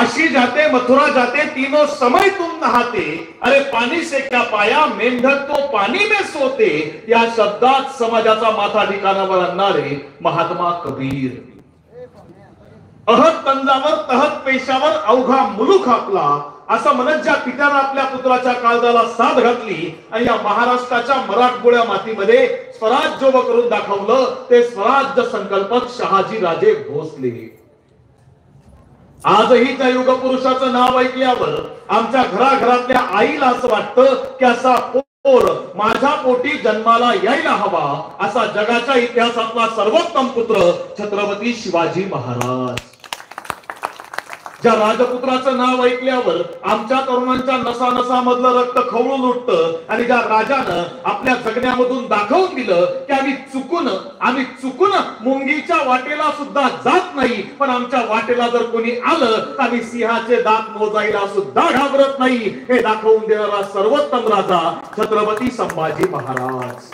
काशी जाते मथुरा जाते तीनों समय तुम नहाते, अरे पानी से क्या पाया मेंढक तो पानी में सोते, या शब्दात समाजाचा माथा ठिकाणावर आणणारे महात्मा कबीर. अहत तंजावर तहत पेशावर अवघा मुलूक आपला, असं म्हणत ज्या पित्यानं आपल्या पुत्राच्या काळजाला साथ घातली आणि या महाराष्ट्राच्या मराठमोळ्या मातीमध्ये स्वराज्य उभं करून दाखवलं, ते स्वराज्य संकल्पक शहाजी राजे भोसले. आजही त्या युगपुरुषाचं नाव ऐकल्यावर आमच्या घराघरातल्या आईला असं वाटतं की असा पोर माझ्या पोटी जन्माला यायला हवा, असा जगाच्या इतिहासातला सर्वोत्तम पुत्र छत्रपती शिवाजी महाराज. ज्या राजपुत्राचं नाव ऐकल्यावर आमच्या तरुणांच्या नसा मधलं रक्त खवळून उठतं आणि ज्या राजानं आपल्या जगण्यामधून दाखवून दिलं की आम्ही चुकून मुंगीच्या वाटेला सुद्धा जात नाही, पण आमच्या वाटेला जर कोणी आलं तर आम्ही सिंहाचे दात मोजायला सुद्धा घाबरत नाही, हे दाखवून देणारा सर्वोत्तम राजा छत्रपती संभाजी महाराज.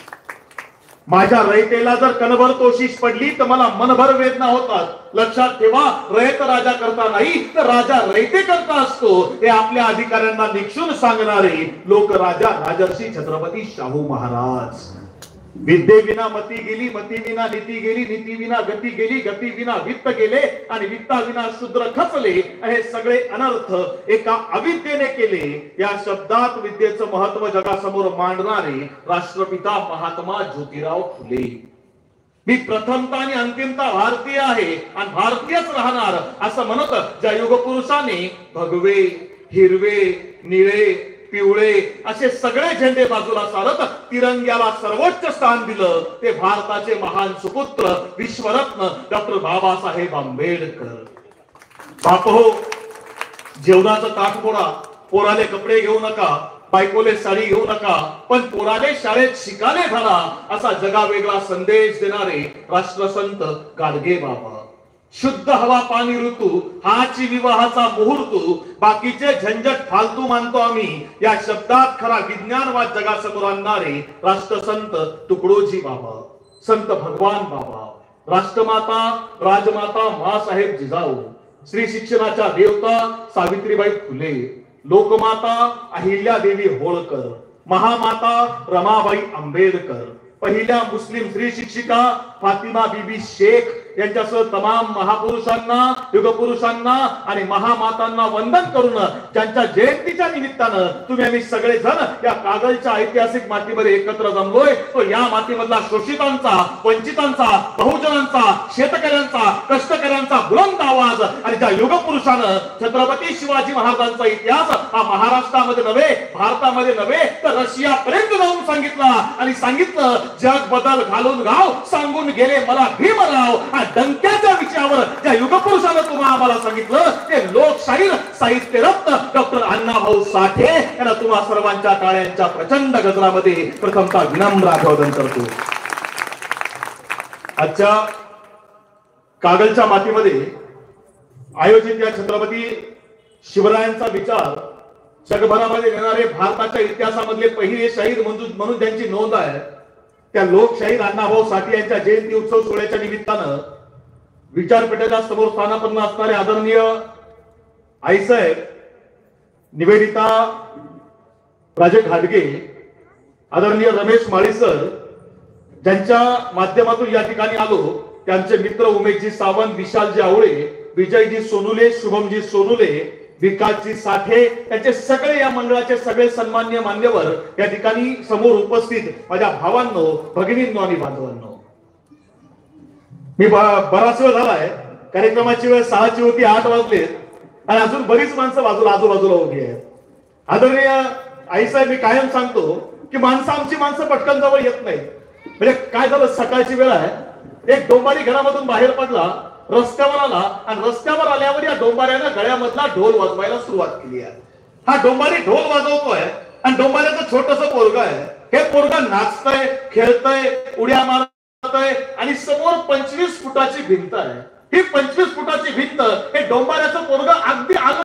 माझ्या रयतेला जर कणभर तोशिष पडली तर मला मनभर वेदना होतात. लक्षात ठेवा, रयत राजा करता नाही तर राजा रयते करता असतो, हे आपल्या अधिकाऱ्यांना निक्षून सांगणारे लोक राजा राजर्षी छत्रपती शाहू महाराज. विद्येविना मती गेली, मती विना नीती गेली, नीती विना गती गेली, गती विना वित्त गेले आणि वित्ताविना शूद्र खचले. हे सगळे अनर्थ एका अविद्येने केले. या शब्दात विद्येचं महत्व जगासमोर मांडणारे राष्ट्रपिता महात्मा ज्योतिराव फुले. मी प्रथमता आणि अंतिमता भारतीय आहे आणि भारतीयच राहणार असं म्हणत ज्या युगपुरुषाने भगवे, हिरवे, निळे, पिवळे असे सगळे झेंडे बाजूला सारत तिरंग्याला सर्वोच्च स्थान दिलं, ते भारताचे महान सुपुत्र विश्वरत्न डॉक्टर बाबासाहेब आंबेडकर. बापहो, जेवणाचं ताट फोडा, पोराले कपडे घेऊ नका, बायकोले साडी घेऊ नका, पण पोराले शाळेत शिकाले घाला, असा जगावेगळा संदेश देणारे राष्ट्रसंत गाडगे बाबा. शुद्ध हवा पाणी ऋतू हाची विवाहाचा मुहूर्त, बाकीचे झंझट फालतू मानतो आम्ही, या शब्दात खरा विज्ञानवाद जगासमोर आणणारे राष्ट्रसंत तुकडोजी बाबा, संत भगवान बाबा, राष्ट्रमाता राजमाता माँसाहेब जिजाऊ, श्री शिक्षणाच्या देवता सावित्रीबाई फुले, लोकमाता अहिल्यादेवी होळकर, महामाता रमाबाई आंबेडकर, पहिल्या मुस्लिम स्त्री शिक्षिका फातिमा बीबी शेख यांच्यासह तमाम महापुरुषांना, युगपुरुषांना आणि महामातांना वंदन करून ज्यांच्या जयंतीच्या निमित्तानं तुम्ही आम्ही सगळे जण या कागलच्या ऐतिहासिक मातीमध्ये एकत्र जमलोय, तो या मातीमधला शोषितांचा, वंचितांचा, बहुजनांचा, शेतकऱ्यांचा, कष्टकऱ्यांचा बुलंद आवाज आणि ज्या युगपुरुषानं छत्रपती शिवाजी महाराजांचा इतिहास हा महाराष्ट्रामध्ये नव्हे, भारतामध्ये नव्हे तर रशियापर्यंत जाऊन सांगितला आणि सांगितलं, जग बदल घालून गाव सांगून गेले मला भीमराव. डंक्याच्या विषयावर ज्या युगपुरुषानं तुम्हाला आम्हाला सांगितलं, ते लोकशाहीर साहित्य रत्न डॉक्टर अण्णाभाऊ साठे यांना तुम्हा सर्वांच्या टाळ्यांच्या प्रचंड गजरामध्ये प्रथमतः विनम्र अभिवादन करतो. आजच्या कागलच्या मातीमध्ये आयोजित या छत्रपती शिवरायांचा विचार जगभरामध्ये येणारे भारताच्या इतिहासामधले पहिले शहीद म्हणून ज्यांची नोंद आहे, त्या लोकशाहीर अण्णाभाऊ साठे यांच्या जयंती उत्सव सोहळ्याच्या निमित्तानं विचारपीठाच्या समोर स्थानापन्न असणारे आदरणीय आईसाहेब निवेदिता राजे घाटगे, आदरणीय रमेश माळी सर, ज्यांच्या माध्यमातून या ठिकाणी आलो, त्यांचे मित्र उमेशजी सावंत, विशालजी आवळे, विजयजी सोनुले, शुभमजी सोनुले, विकासजी साठे, त्यांचे सगळे या मंडळाचे सगळे सन्मान्य मान्यवर या ठिकाणी समोर उपस्थित माझ्या भावांनो, भगिनींनो आणि बांधवांनो, मी बराच वेळ झालाय, कार्यक्रमाची वेळ 6ची होती, 8 वाजले आणि अजून बरीच माणसं आजूबाजूला उभी आहेत. आदरणीय आईसाहेब, मी कायम सांगतो की आमची माणसं पटकन जवळ येत नाही. म्हणजे काय झालं, सकाळची वेळ आहे, एक डोंबारी घरामधून बाहेर पडला, रस्त्यावर आला आणि रस्त्यावर आल्यावर या डोंबाऱ्यानं गळ्यामधला ढोल वाजवायला सुरुवात केली आहे. हा डोंबारी ढोल वाजवतोय आणि डोंबाऱ्याचं छोटस पोरगा आहे. हे पोरगा नाचतय, खेळतय, उड्या मारतय आणि समोर 25 फुटाची भिंत आहे. ही 25 फुटाची भिंत हे डोंबाऱ्याचं पोरगा अगदी